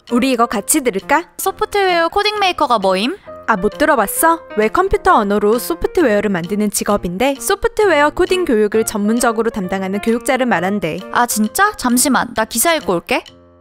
우리 이거 같이 들을까? 소프트웨어 코딩 메이커가 뭐임? 아, 못 들어봤어? 왜 컴퓨터 언어로 소프트웨어를 만드는 직업인데 소프트웨어 코딩 교육을 전문적으로 담당하는 교육자를 말한대. 아 진짜? 잠시만, 나 기사 읽고 올게.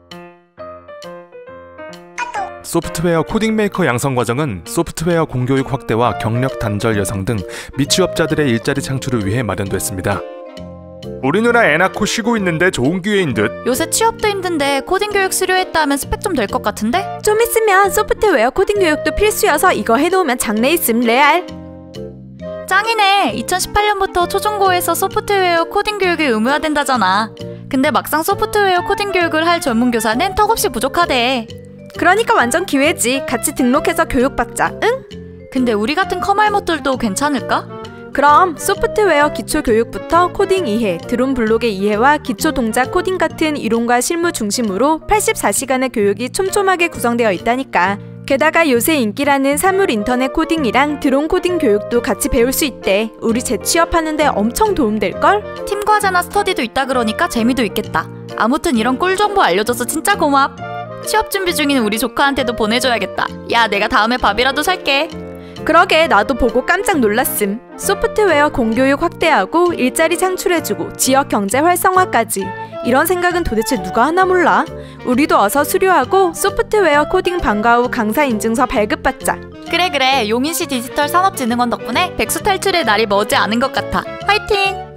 소프트웨어 코딩 메이커 양성 과정은 소프트웨어 공교육 확대와 경력 단절 여성 등 미취업자들의 일자리 창출을 위해 마련됐습니다. 우리 누나 애 낳고 쉬고 있는데 좋은 기회인 듯. 요새 취업도 힘든데 코딩 교육 수료했다 하면 스펙 좀 될 것 같은데? 좀 있으면 소프트웨어 코딩 교육도 필수여서 이거 해놓으면 장래 있음 레알. 짱이네. 2018년부터 초중고에서 소프트웨어 코딩 교육이 의무화된다잖아. 근데 막상 소프트웨어 코딩 교육을 할 전문 교사는 턱없이 부족하대. 그러니까 완전 기회지. 같이 등록해서 교육받자. 응? 근데 우리 같은 커말못들도 괜찮을까? 그럼 소프트웨어 기초 교육부터 코딩 이해, 드론 블록의 이해와 기초 동작 코딩 같은 이론과 실무 중심으로 84시간의 교육이 촘촘하게 구성되어 있다니까. 게다가 요새 인기라는 사물 인터넷 코딩이랑 드론 코딩 교육도 같이 배울 수 있대. 우리 재취업하는데 엄청 도움될걸? 팀 과제나 스터디도 있다 그러니까 재미도 있겠다. 아무튼 이런 꿀 정보 알려줘서 진짜 고맙. 취업 준비 중인 우리 조카한테도 보내줘야겠다. 야, 내가 다음에 밥이라도 살게. 그러게, 나도 보고 깜짝 놀랐음. 소프트웨어 공교육 확대하고 일자리 창출해주고 지역 경제 활성화까지. 이런 생각은 도대체 누가 하나 몰라? 우리도 어서 수료하고 소프트웨어 코딩 방과 후 강사 인증서 발급받자. 그래, 용인시 디지털 산업진흥원 덕분에 백수 탈출의 날이 머지 않은 것 같아. 화이팅!